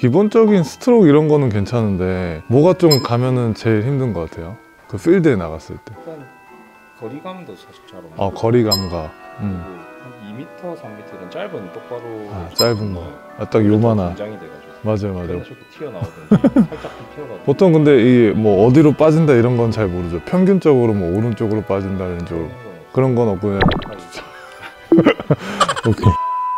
기본적인 스트로크 이런 거는 괜찮은데 뭐가 좀 가면은 제일 힘든 것 같아요? 그 필드에 나갔을 때. 일단 거리감도 사실 잘 없는. 아, 거리감가. 한 2m, 3m 이런 짧은 똑바로. 아, 짧은 거. 아, 딱 요만한. 긴장이 돼가지고. 맞아요. 이렇게 튀어나오든지 살짝 좀 튀어가지고. 보통 근데 이 뭐 어디로 빠진다 이런 건 잘 모르죠. 평균적으로 뭐 오른쪽으로 빠진다 왼쪽으로 그런 건 없고 그냥. 오케이.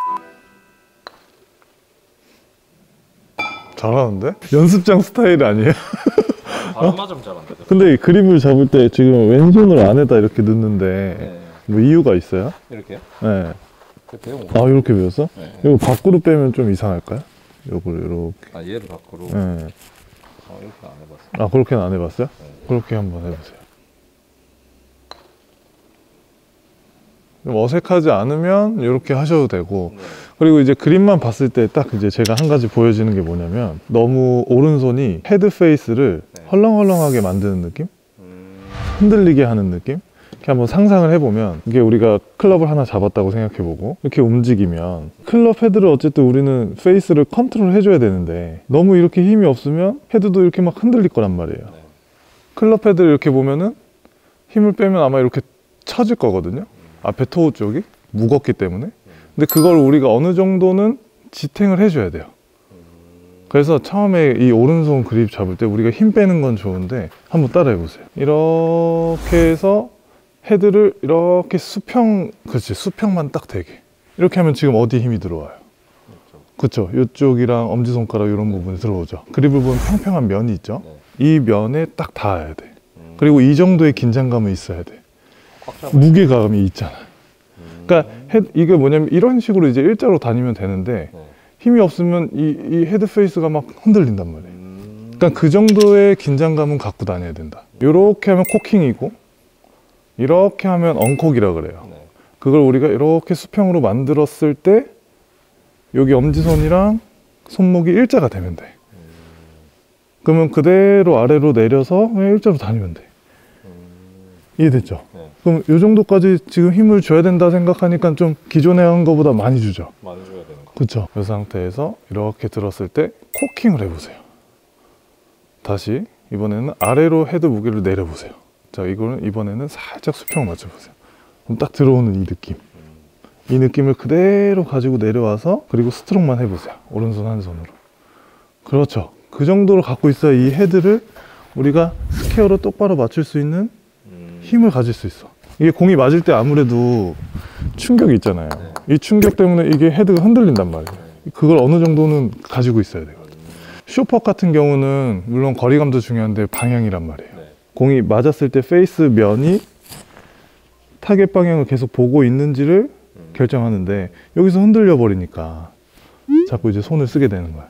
잘하는데? 연습장 스타일 아니에요? 바로 맞으면 잘한다. 근데 이 그립을 잡을 때 지금 왼손을 안에다 이렇게 넣는데 네. 뭐 이유가 있어요? 이렇게요? 네. 그 배운 아, 거. 이렇게 배웠어? 네. 이거 밖으로 빼면 좀 이상할까요? 요거를 이렇게. 아, 얘를 밖으로. 네. 이렇게 안 해봤어. 아, 그렇게는 안 해봤어요? 네. 그렇게 한번 해보세요. 좀 어색하지 않으면 이렇게 하셔도 되고, 네. 그리고 이제 그림만 봤을 때 딱 이제 제가 한 가지 보여지는 게 뭐냐면 너무 오른손이 헤드 페이스를 네. 헐렁헐렁하게 만드는 느낌? 흔들리게 하는 느낌? 이렇게 한번 상상을 해보면 이게 우리가 클럽을 하나 잡았다고 생각해보고 이렇게 움직이면 클럽 헤드를 어쨌든 우리는 페이스를 컨트롤 해줘야 되는데 너무 이렇게 힘이 없으면 헤드도 이렇게 막 흔들릴 거란 말이에요. 네. 클럽 헤드를 이렇게 보면은 힘을 빼면 아마 이렇게 처질 거거든요. 앞에 토우 쪽이 무겁기 때문에. 근데 그걸 우리가 어느 정도는 지탱을 해줘야 돼요. 그래서 처음에 이 오른손 그립 잡을 때 우리가 힘 빼는 건 좋은데 한번 따라해 보세요. 이렇게 해서 헤드를 이렇게 수평, 그렇지, 수평만 딱 되게 이렇게 하면 지금 어디 힘이 들어와요? 그렇죠. 이쪽이랑 엄지손가락 이런 부분에 들어오죠. 그립을 보면 평평한 면이 있죠. 이 면에 딱 닿아야 돼. 그리고 이 정도의 긴장감은 있어야 돼. 무게감이 있잖아. 그러니까 이게 뭐냐면 이런 식으로 이제 일자로 다니면 되는데 힘이 없으면 이 헤드 페이스가 막 흔들린단 말이에요. 그러니까 그 정도의 긴장감은 갖고 다녀야 된다. 이렇게 하면 코킹이고 이렇게 하면 엉콕이라 그래요. 그걸 우리가 이렇게 수평으로 만들었을 때 여기 엄지손이랑 손목이 일자가 되면 돼. 그러면 그대로 아래로 내려서 그냥 일자로 다니면 돼. 이해됐죠? 그럼 이 정도까지 지금 힘을 줘야 된다 생각하니까 좀 기존에 한 거보다 많이 주죠? 많이 줘야 되는 거. 그렇죠. 이 상태에서 이렇게 들었을 때 코킹을 해보세요. 다시 이번에는 아래로 헤드 무게를 내려보세요. 자, 이거는 이번에는 살짝 수평을 맞춰보세요. 그럼 딱 들어오는 이 느낌. 이 느낌을 그대로 가지고 내려와서 그리고 스트로크만 해보세요. 오른손 한 손으로. 그렇죠. 그 정도로 갖고 있어야 이 헤드를 우리가 스퀘어로 똑바로 맞출 수 있는 힘을 가질 수 있어. 이게 공이 맞을 때 아무래도 충격이 있잖아요. 이 충격 때문에 이게 헤드가 흔들린단 말이에요. 그걸 어느 정도는 가지고 있어야 되거든요. 슈퍼 같은 경우는 물론 거리감도 중요한데 방향이란 말이에요. 공이 맞았을 때 페이스 면이 타겟 방향을 계속 보고 있는지를 결정하는데 여기서 흔들려 버리니까 자꾸 이제 손을 쓰게 되는 거야.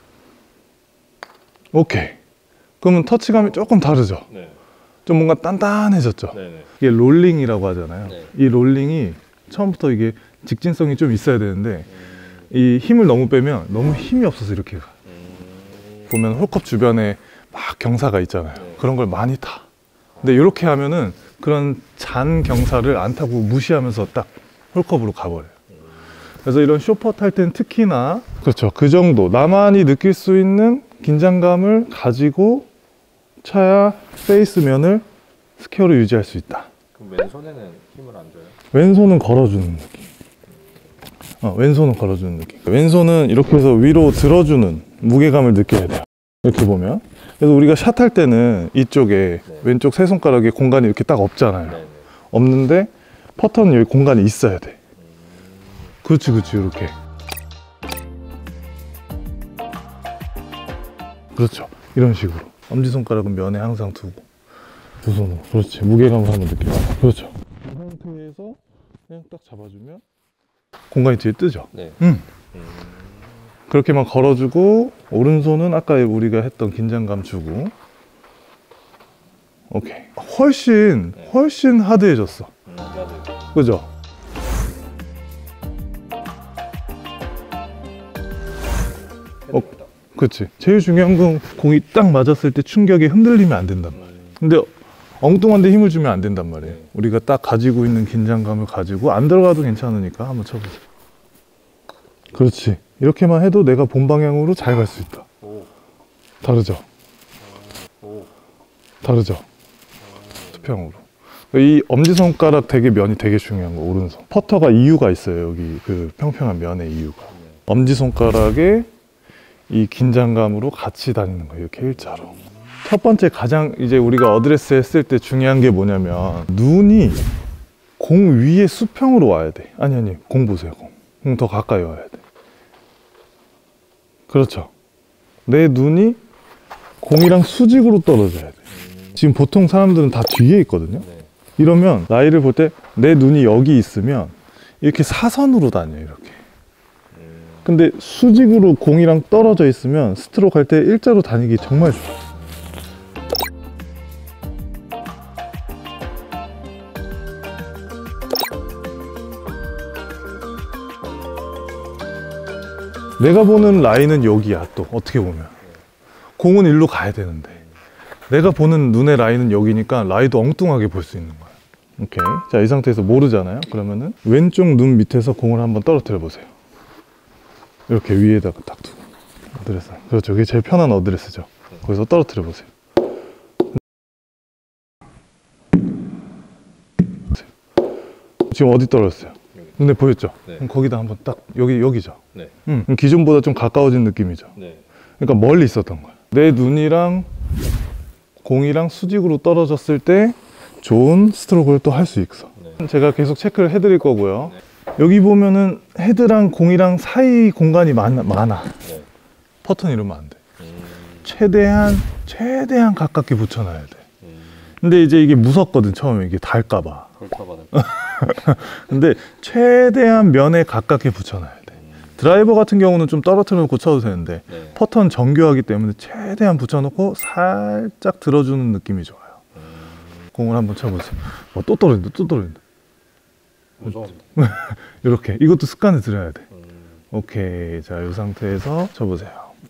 오케이. 그러면 터치감이 조금 다르죠? 좀 뭔가 단단해졌죠? 이게 롤링이라고 하잖아요. 이 롤링이 처음부터 이게 직진성이 좀 있어야 되는데 이 힘을 너무 빼면 너무 힘이 없어서 이렇게 가. 보면 홀컵 주변에 막 경사가 있잖아요. 그런 걸 많이 타. 근데 이렇게 하면은 그런 잔 경사를 안 타고 무시하면서 딱 홀컵으로 가버려요. 그래서 이런 쇼퍼 탈 때는 특히나 그렇죠. 그 정도 나만이 느낄 수 있는 긴장감을 가지고 차야 페이스 면을 스퀘어로 유지할 수 있다. 그럼 왼손에는 힘을 안 줘요? 왼손은 걸어주는 느낌. 왼손은 걸어주는 느낌. 왼손은 이렇게 해서 위로 들어주는 무게감을 느껴야 돼요. 이렇게 보면. 그래서 우리가 샷 할 때는 이쪽에 왼쪽 세 손가락에 공간이 이렇게 딱 없잖아요. 없는데 퍼터는 여기 공간이 있어야 돼. 그렇지, 그렇지, 이렇게. 그렇죠. 이런 식으로. 엄지손가락은 면에 항상 두고 두 손으로. 그렇지. 무게감을 한번 느껴요. 그렇죠. 이 상태에서 그냥 딱 잡아주면 공간이 뒤에 뜨죠? 그렇게만 걸어주고 오른손은 아까 우리가 했던 긴장감 주고. 오케이. 훨씬 하드해졌어. 그죠? 그렇지. 제일 중요한 건 공이 딱 맞았을 때 충격에 흔들리면 안 된단 말이에요. 근데 엉뚱한 데 힘을 주면 안 된단 말이에요. 우리가 딱 가지고 있는 긴장감을 가지고 안 들어가도 괜찮으니까 한번 쳐보세요. 그렇지. 이렇게만 해도 내가 본 방향으로 잘 갈 수 있다. 다르죠? 오. 다르죠? 수평으로. 이 엄지손가락 되게 면이 되게 중요한 거, 오른손. 퍼터가 이유가 있어요, 여기 그 평평한 면의 이유가. 엄지손가락에 이 긴장감으로 같이 다니는 거예요, 이렇게 일자로. 첫 번째 가장 이제 우리가 어드레스 했을 때 중요한 게 뭐냐면 눈이 공 위에 수평으로 와야 돼. 아니 공 보세요. 공 더 가까이 와야 돼. 그렇죠. 내 눈이 공이랑 수직으로 떨어져야 돼. 지금 보통 사람들은 다 뒤에 있거든요. 네. 이러면 라이를 볼 때 내 눈이 여기 있으면 이렇게 사선으로 다녀요, 이렇게. 근데 수직으로 공이랑 떨어져 있으면 스트로크 할 때 일자로 다니기 정말 좋아요. 내가 보는 라인은 여기야. 또 어떻게 보면 공은 일로 가야 되는데 내가 보는 눈의 라인은 여기니까 라이도 엉뚱하게 볼 수 있는 거야. 오케이. 자, 이 상태에서 모르잖아요. 그러면은 왼쪽 눈 밑에서 공을 한번 떨어뜨려 보세요. 이렇게 위에다가 딱 두고. 어드레스. 그렇죠. 이게 제일 편한 어드레스죠. 거기서 떨어뜨려 보세요. 지금 어디 떨어졌어요? 눈에 보였죠? 네. 그럼 거기다 한번 딱 여기죠. 네. 기존보다 좀 가까워진 느낌이죠. 네. 그러니까 멀리 있었던 거야. 내 눈이랑 공이랑 수직으로 떨어졌을 때 좋은 스트로크를 또 할 수 있어. 네. 제가 계속 체크를 해드릴 거고요. 여기 보면은 헤드랑 공이랑 사이 공간이 많아. 네. 퍼터는 이러면 안 돼. 최대한 가깝게 붙여놔야 돼. 근데 이제 이게 무섭거든, 처음에. 이게 닳까봐. 헐까봐는. 근데 최대한 면에 가깝게 붙여놔야 돼. 드라이버 같은 경우는 좀 떨어뜨려 놓고 쳐도 되는데 네. 퍼터는 정교하기 때문에 최대한 붙여놓고 살짝 들어주는 느낌이 좋아요. 공을 한번 쳐보세요. 또 떨어진다, 또 떨어진다. 무서운데. 이렇게. 이것도 습관을 들여야 돼. 오케이. 자, 이 상태에서 쳐보세요.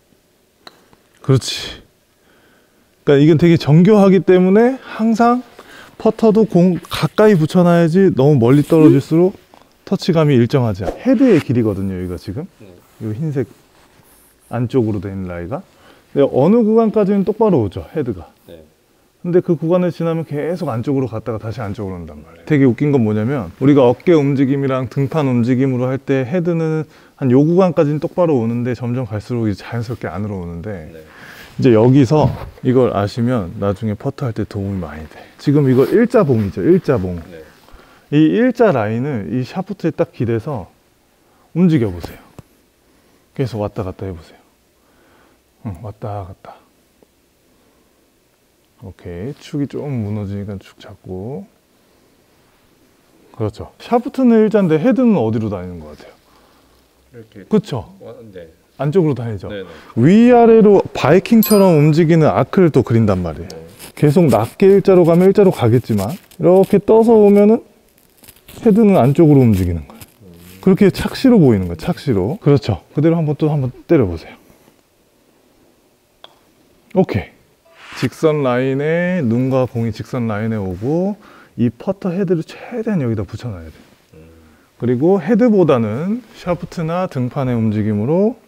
그렇지. 그러니까 이건 되게 정교하기 때문에 항상 퍼터도 공 가까이 붙여놔야지 너무 멀리 떨어질수록 터치감이 일정하지 않아. 헤드의 길이거든요, 여기가 지금. 이 흰색 안쪽으로 된 라이가. 근데 어느 구간까지는 똑바로 오죠, 헤드가. 네. 근데 그 구간을 지나면 계속 안쪽으로 갔다가 다시 안쪽으로 온단 말이에요. 되게 웃긴 건 뭐냐면 우리가 어깨 움직임이랑 등판 움직임으로 할 때 헤드는 한 요 구간까지는 똑바로 오는데 점점 갈수록 이제 자연스럽게 안으로 오는데 네. 이제 여기서 이걸 아시면 나중에 퍼터 할 때 도움이 많이 돼. 지금 이거 일자봉이죠, 일자봉. 네. 이 일자 라인을 이 샤프트에 딱 기대서 움직여 보세요. 계속 왔다 갔다 해보세요. 왔다 갔다. 오케이. 축이 좀 무너지니까 축 잡고. 그렇죠. 샤프트는 일자인데 헤드는 어디로 다니는 것 같아요? 이렇게. 그쵸? 네. 안쪽으로 다니죠. 네네. 위아래로 바이킹처럼 움직이는 아크를 또 그린단 말이에요. 네. 계속 낮게 일자로 가면 일자로 가겠지만 이렇게 떠서 오면은 헤드는 안쪽으로 움직이는 거예요. 그렇게 착시로 보이는 거예요. 착시로. 그렇죠. 그대로 한번 때려보세요. 오케이. 직선 라인에 눈과 공이 직선 라인에 오고 이 퍼터 헤드를 최대한 여기다 붙여놔야 돼요. 그리고 헤드보다는 샤프트나 등판의 움직임으로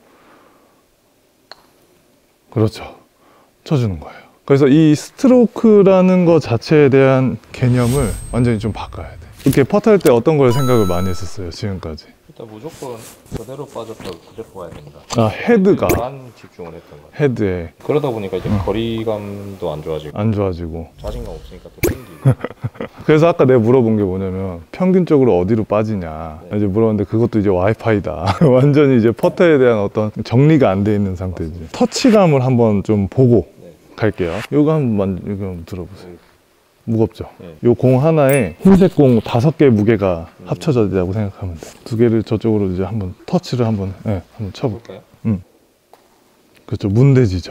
그렇죠. 쳐주는 거예요. 그래서 이 스트로크라는 것 자체에 대한 개념을 완전히 좀 바꿔야 돼. 이렇게 퍼터 할 때 어떤 걸 생각을 많이 했었어요, 지금까지? 일단 무조건 그대로 빠졌다고 그대로 봐야 된다. 아, 헤드가. 만 집중을 했던 거예요. 헤드에 그러다 보니까 이제 거리감도 안 좋아지고 안 좋아지고. 자신감 없으니까 또 튕기고. 그래서 아까 내가 물어본 게 뭐냐면 평균적으로 어디로 빠지냐. 네. 이제 물어봤는데 그것도 이제 와이파이다. 완전히 이제 퍼터에 대한 어떤 정리가 안 돼 있는 상태지. 터치감을 한번 좀 보고 네. 갈게요. 이거 한번 들어보세요. 무겁죠? 네. 요 공 하나에 흰색 공 5개의 무게가 합쳐졌다고 생각하면 돼. 2개를 저쪽으로 이제 한번 터치를 한번 쳐볼게요. 볼까요? 그렇죠. 문대지죠.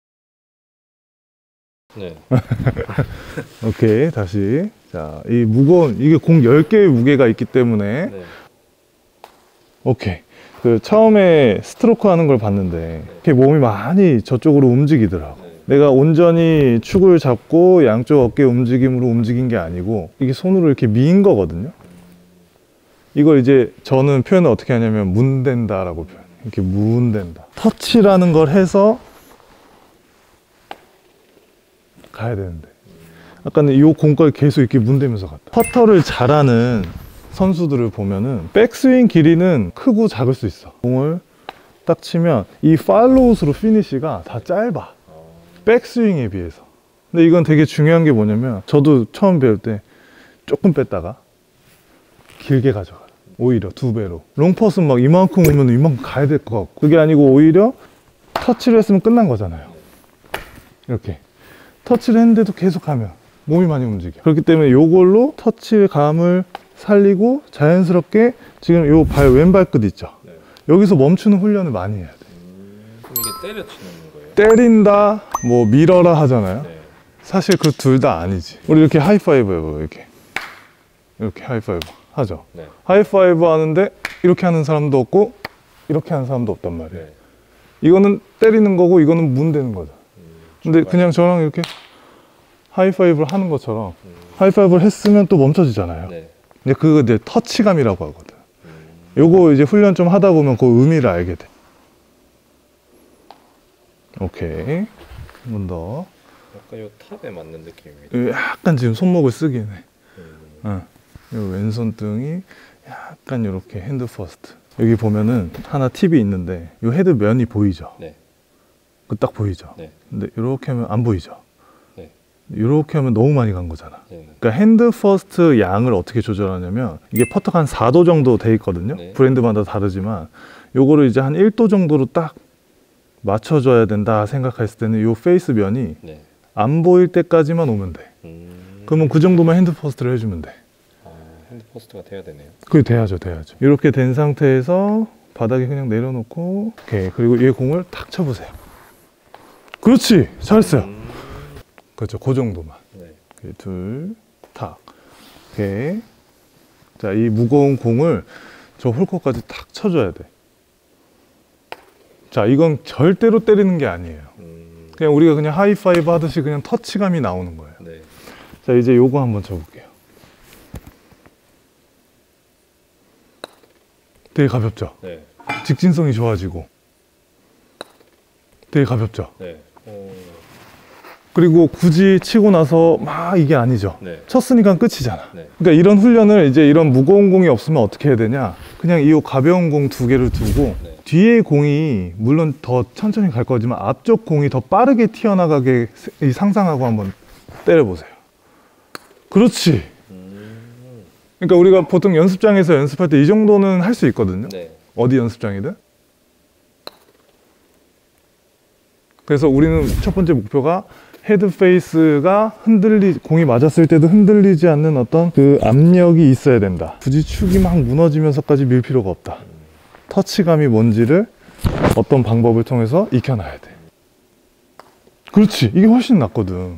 네. 오케이. 다시. 자, 이 무거운, 이게 공 10개의 무게가 있기 때문에 네. 오케이. 그 처음에 스트로크 하는 걸 봤는데 이렇게 몸이 많이 저쪽으로 움직이더라고. 네. 내가 온전히 축을 잡고 양쪽 어깨 움직임으로 움직인 게 아니고 이게 손으로 이렇게 미인 거거든요. 이걸 이제 저는 표현을 어떻게 하냐면 문댄다라고 표현해요. 이렇게 문댄다. 터치라는 걸 해서 가야 되는데 약간 이 공까지 계속 이렇게 문대면서 갔다. 퍼터를 잘하는 선수들을 보면은 백스윙 길이는 크고 작을 수 있어. 공을 딱 치면 이 팔로우스로 피니시가 다 짧아, 백스윙에 비해서. 근데 이건 되게 중요한 게 뭐냐면, 저도 처음 배울 때 조금 뺐다가 길게 가져가. 오히려 2배로. 롱퍼스는 막 이만큼 오면 이만큼 가야 될 것 같고, 그게 아니고 오히려 터치를 했으면 끝난 거잖아요. 이렇게 터치를 했는데도 계속 하면 몸이 많이 움직여. 그렇기 때문에 이걸로 터치감을 살리고 자연스럽게 지금 요 왼발끝 있죠? 네. 여기서 멈추는 훈련을 많이 해야 돼. 그럼 이게 때려 치는 거예요? 때린다, 뭐 밀어라 하잖아요. 네. 사실 그 둘 다 아니지. 우리 이렇게 하이파이브 해봐요. 이렇게 하이파이브 하죠. 네. 하이파이브 하는데 이렇게 하는 사람도 없고 이렇게 하는 사람도 없단 말이에요. 네. 이거는 때리는 거고 이거는 문대는 거죠. 근데 그냥 저랑 이렇게 하이파이브를 하는 것처럼 하이파이브를 했으면 또 멈춰지잖아요. 네. 근데 그거 이제 터치감이라고 하거든. 요거 이제 훈련 좀 하다 보면 그 의미를 알게 돼. 오케이. 한 번 더. 약간 요 탑에 맞는 느낌입니다. 약간 지금 손목을 쓰긴 해. 요 왼손등이 약간 이렇게 핸드 퍼스트. 여기 보면은 하나 팁이 있는데, 요 헤드 면이 보이죠? 네. 그 딱 보이죠? 네. 근데 이렇게 하면 안 보이죠? 네. 이렇게 하면 너무 많이 간 거잖아. 네. 그러니까 핸드 퍼스트 양을 어떻게 조절하냐면, 이게 퍼터가 한 4도 정도 돼 있거든요. 네. 브랜드마다 다르지만 요거를 이제 한 1도 정도로 딱 맞춰줘야 된다 생각했을 때는 요 페이스 면이 네. 안 보일 때까지만 오면 돼. 그러면 그 정도만 핸드 퍼스트를 해주면 돼. 핸드 포스트가 돼야 되네요. 그게 돼야죠. 이렇게 된 상태에서 바닥에 그냥 내려놓고, 오케이. 그리고 얘 공을 탁 쳐보세요. 그렇지, 잘했어요. 그렇죠, 그 정도만. 네. 오케이, 둘, 탁. 오케이. 자, 이 무거운 공을 저 홀컵까지 탁 쳐줘야 돼. 자, 이건 절대로 때리는 게 아니에요. 그냥 우리가 그냥 하이파이브 하듯이 그냥 터치감이 나오는 거예요. 네. 자, 이제 요거 한번 쳐볼게요. 되게 가볍죠? 네. 직진성이 좋아지고 되게 가볍죠? 네. 그리고 굳이 치고 나서 막 이게 아니죠? 네. 쳤으니까 끝이잖아. 네. 그러니까 이런 훈련을 이제 이런 무거운 공이 없으면 어떻게 해야 되냐, 그냥 이 가벼운 공 2개를 두고 네. 뒤에 공이 물론 더 천천히 갈 거지만 앞쪽 공이 더 빠르게 튀어나가게 상상하고 한번 때려보세요. 그렇지. 그러니까 우리가 보통 연습장에서 연습할 때 이 정도는 할 수 있거든요. 네. 어디 연습장이든. 그래서 우리는 첫 번째 목표가 헤드 페이스가 공이 맞았을 때도 흔들리지 않는 어떤 그 압력이 있어야 된다. 굳이 축이 막 무너지면서까지 밀 필요가 없다. 터치감이 뭔지를 어떤 방법을 통해서 익혀놔야 돼. 그렇지, 이게 훨씬 낫거든.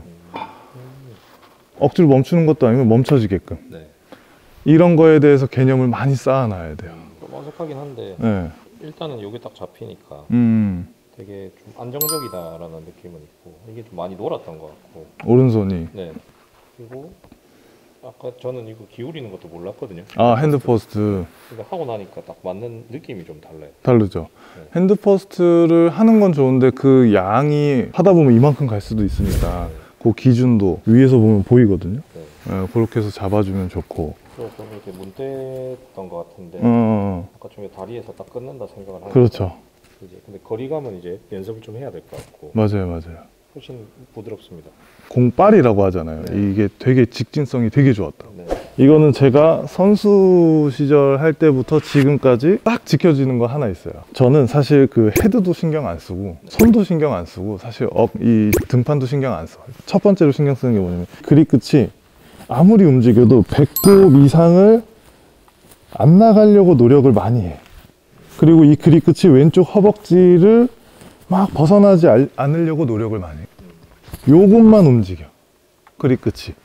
억지로 멈추는 것도 아니고 멈춰지게끔. 네. 이런 거에 대해서 개념을 많이 쌓아놔야 돼요. 좀 어색하긴 한데 네. 일단은 여기 딱 잡히니까 되게 좀 안정적이다라는 느낌은 있고, 이게 좀 많이 놀았던 것 같고. 오른손이. 네. 그리고 아까 저는 이거 기울이는 것도 몰랐거든요. 아, 핸드 퍼스트. 근데 하고 나니까 딱 맞는 느낌이 좀 달라요. 다르죠. 네. 핸드 퍼스트를 하는 건 좋은데 그 양이 하다 보면 이만큼 갈 수도 있으니까 그 기준도 위에서 보면 보이거든요. 네. 네, 그렇게 해서 잡아주면 좋고. 그래서 좀 이렇게 문대던 것 같은데 아까 좀 다리에서 딱 끊는다 생각을 하니까 그렇죠. 이제 근데 거리감은 이제 연습을 좀 해야 될 것 같고 맞아요. 훨씬 부드럽습니다. 공빨이라고 하잖아요. 네. 이게 되게 직진성이 되게 좋았다고. 네. 이거는 제가 선수 시절 할 때부터 지금까지 딱 지켜지는 거 하나 있어요. 저는 사실 그 헤드도 신경 안 쓰고 손도 신경 안 쓰고 사실 이 등판도 신경 안 써요. 첫 번째로 신경 쓰는 게 뭐냐면 그립 끝이 아무리 움직여도 배꼽 이상을 안 나가려고 노력을 많이 해. 그리고 이 그립 끝이 왼쪽 허벅지를 막 벗어나지 않으려고 노력을 많이 해. 요것만 움직여. 그립 끝이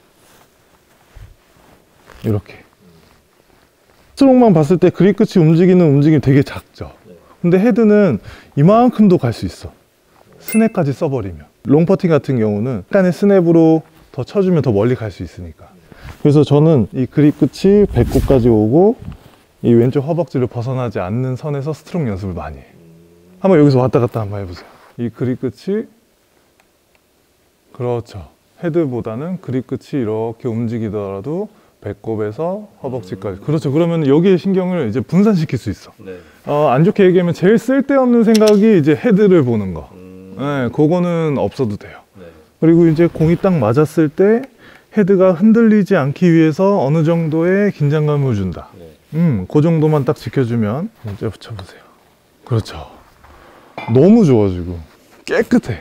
이렇게. 스트로크만 봤을 때 그립 끝이 움직이는 움직임이 되게 작죠. 근데 헤드는 이만큼도 갈 수 있어. 스냅까지 써버리면. 롱퍼팅 같은 경우는 약간의 스냅으로 더 쳐주면 더 멀리 갈 수 있으니까. 그래서 저는 이 그립 끝이 배꼽까지 오고 이 왼쪽 허벅지를 벗어나지 않는 선에서 스트로크 연습을 많이 해. 한번 여기서 왔다 갔다 한번 해보세요. 이 그립 끝이 그렇죠. 헤드보다는 그립 끝이 이렇게 움직이더라도 배꼽에서 허벅지까지. 그렇죠. 그러면 여기에 신경을 이제 분산시킬 수 있어. 네. 안 좋게 얘기하면 제일 쓸데없는 생각이 이제 헤드를 보는 거. 네, 그거는 없어도 돼요. 네. 그리고 이제 공이 딱 맞았을 때 헤드가 흔들리지 않기 위해서 어느 정도의 긴장감을 준다. 네. 그 정도만 딱 지켜주면 이제 붙여보세요. 그렇죠. 너무 좋아 지금. 깨끗해.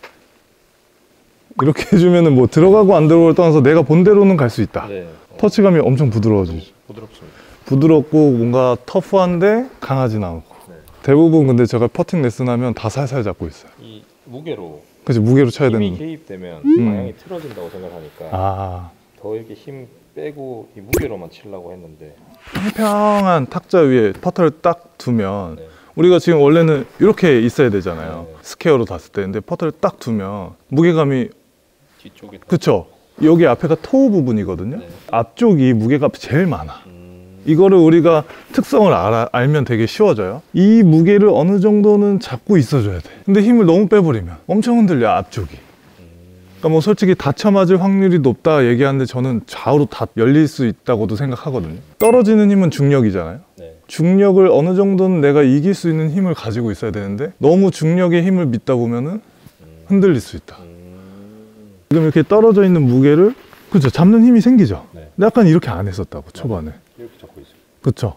이렇게 해주면은 뭐 들어가고 안 들어가고 떠나서 내가 본 대로는 갈 수 있다. 네. 터치감이 엄청 부드러워지죠. 부드럽습니다. 부드럽고 뭔가 터프한데 강하진 않고. 네. 대부분 근데 제가 퍼팅 레슨하면 다 살살 잡고 있어요. 이 무게로 그치, 무게로 쳐야 힘이 되는. 개입되면 방향이 틀어진다고 생각하니까 더 이렇게 힘 빼고 이 무게로만 치려고 했는데 평평한 탁자 위에 퍼터를 딱 두면 네. 우리가 지금 원래는 이렇게 있어야 되잖아요. 네. 스퀘어로 닿았을 때. 근데 퍼터를 딱 두면 무게감이, 뒤쪽에 그쵸? 여기 앞에가 토우 부분이거든요. 네. 앞쪽이 무게가 제일 많아. 이거를 우리가 특성을 알면 되게 쉬워져요. 이 무게를 어느 정도는 잡고 있어줘야 돼. 근데 힘을 너무 빼버리면 엄청 흔들려, 앞쪽이. 그러니까 뭐 솔직히 다쳐 맞을 확률이 높다 얘기하는데 저는 좌우로 다 열릴 수 있다고도 생각하거든요. 떨어지는 힘은 중력이잖아요. 네. 중력을 어느 정도는 내가 이길 수 있는 힘을 가지고 있어야 되는데 너무 중력의 힘을 믿다 보면은 흔들릴 수 있다. 지금 이렇게 떨어져 있는 무게를, 그죠, 잡는 힘이 생기죠. 네. 근데 약간 이렇게 안 했었다고 초반에. 이렇게 잡고 있어요. 그쵸?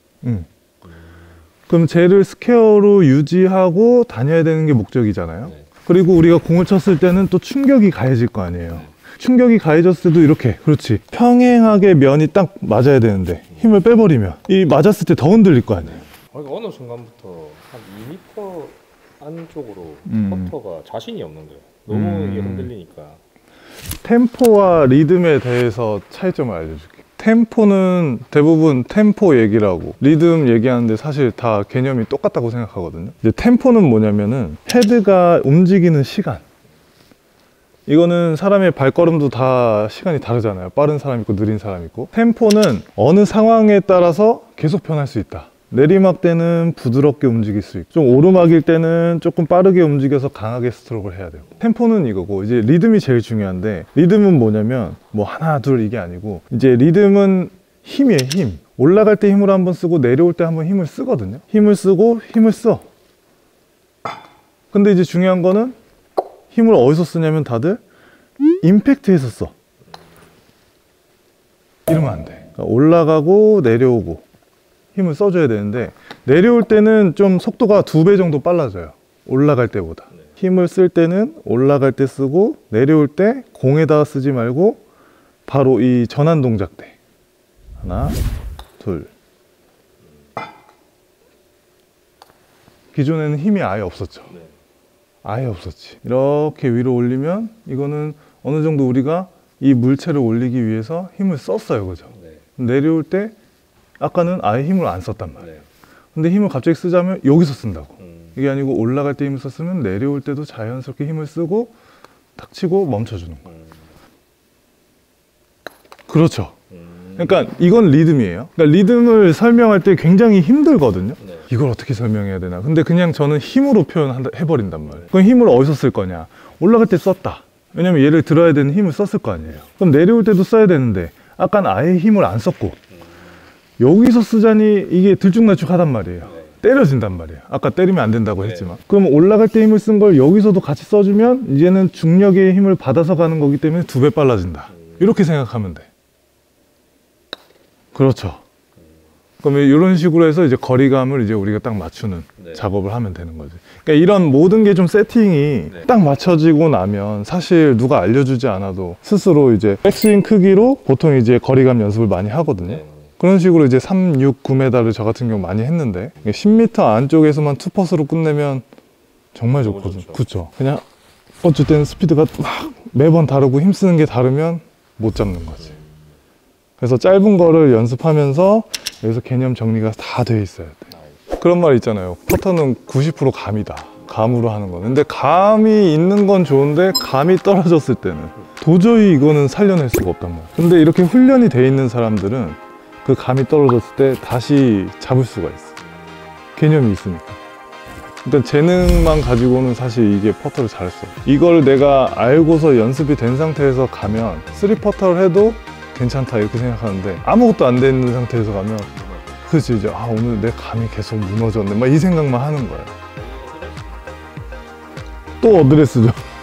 그럼 쟤를 스퀘어로 유지하고 다녀야 되는 게 목적이잖아요. 네. 그리고 우리가 공을 쳤을 때는 또 충격이 가해질 거 아니에요. 충격이 가해졌을 때도 이렇게, 그렇지, 평행하게 면이 딱 맞아야 되는데 힘을 빼버리면 이 맞았을 때 더 흔들릴 거 아니에요. 그러니까 어느 순간부터 한 2m 안쪽으로 퍼터가 자신이 없는 거예요. 너무 이게 흔들리니까. 템포와 리듬에 대해서 차이점을 알려줄게. 템포는 대부분 템포 얘기라고, 리듬 얘기하는데 사실 다 개념이 똑같다고 생각하거든요. 이제 템포는 뭐냐면은 헤드가 움직이는 시간. 이거는 사람의 발걸음도 다 시간이 다르잖아요. 빠른 사람 있고 느린 사람 있고. 템포는 어느 상황에 따라서 계속 변할 수 있다. 내리막 때는 부드럽게 움직일 수 있고, 좀 오르막일 때는 조금 빠르게 움직여서 강하게 스트로크를 해야 되고. 템포는 이거고, 이제 리듬이 제일 중요한데, 리듬은 뭐냐면 뭐 하나 둘 이게 아니고, 이제 리듬은 힘이에요. 힘. 올라갈 때 힘을 한번 쓰고 내려올 때 한번 힘을 쓰거든요. 힘을 쓰고 힘을 써. 근데 이제 중요한 거는 힘을 어디서 쓰냐면 다들 임팩트에서 써. 이러면 안 돼. 그러니까 올라가고 내려오고 힘을 써줘야 되는데, 내려올 때는 좀 속도가 2배 정도 빨라져요. 올라갈 때보다. 힘을 쓸 때는 올라갈 때 쓰고, 내려올 때 공에다가 쓰지 말고 바로 이 전환 동작 때 하나 둘. 기존에는 힘이 아예 없었죠. 아예 없었지. 이렇게 위로 올리면 이거는 어느 정도 우리가 이 물체를 올리기 위해서 힘을 썼어요. 그죠? 내려올 때 아까는 아예 힘을 안 썼단 말이에요. 근데 힘을 갑자기 쓰자면 여기서 쓴다고. 이게 아니고 올라갈 때 힘을 썼으면 내려올 때도 자연스럽게 힘을 쓰고 탁 치고 멈춰주는 거예요. 그렇죠. 그러니까 이건 리듬이에요. 그러니까 리듬을 설명할 때 굉장히 힘들거든요. 이걸 어떻게 설명해야 되나. 근데 그냥 저는 힘으로 표현해버린단 말이에요. 그럼 힘을 어디서 쓸 거냐. 올라갈 때 썼다. 왜냐면 얘를 들어야 되는 힘을 썼을 거 아니에요. 그럼 내려올 때도 써야 되는데 아까는 아예 힘을 안 썼고 여기서 쓰자니 이게 들쭉날쭉하단 말이에요. 때려진단 말이에요. 아까 때리면 안 된다고 했지만. 그럼 올라갈 때 힘을 쓴 걸 여기서도 같이 써주면 이제는 중력의 힘을 받아서 가는 거기 때문에 2배 빨라진다. 이렇게 생각하면 돼. 그렇죠. 그러면 이런 식으로 해서 이제 거리감을 이제 우리가 딱 맞추는 작업을 하면 되는 거지. 그러니까 이런 모든 게 좀 세팅이 딱 맞춰지고 나면 사실 누가 알려주지 않아도 스스로 이제 백스윙 크기로 보통 이제 거리감 연습을 많이 하거든요. 그런 식으로 이제 3, 6, 9m를 저 같은 경우 많이 했는데 10m 안쪽에서만 투퍼스로 끝내면 정말 좋거든. 그렇죠. 그냥 어쨌든 스피드가 막 매번 다르고 힘쓰는 게 다르면 못 잡는 거지. 그래서 짧은 거를 연습하면서 여기서 개념 정리가 다 돼 있어야 돼. 그런 말 있잖아요. 퍼터는 90% 감이다. 감으로 하는 거는. 근데 감이 있는 건 좋은데 감이 떨어졌을 때는 도저히 이거는 살려낼 수가 없단 말이야. 근데 이렇게 훈련이 돼 있는 사람들은 그 감이 떨어졌을 때 다시 잡을 수가 있어. 개념이 있으니까. 일단 재능만 가지고는 사실 이게 퍼터를 잘했어. 이걸 내가 알고서 연습이 된 상태에서 가면 3퍼터를 해도 괜찮다 이렇게 생각하는데 아무것도 안 돼 있는 상태에서 가면 그치 이제 아 오늘 내 감이 계속 무너졌네 막 이 생각만 하는 거야. 또 어드레스죠.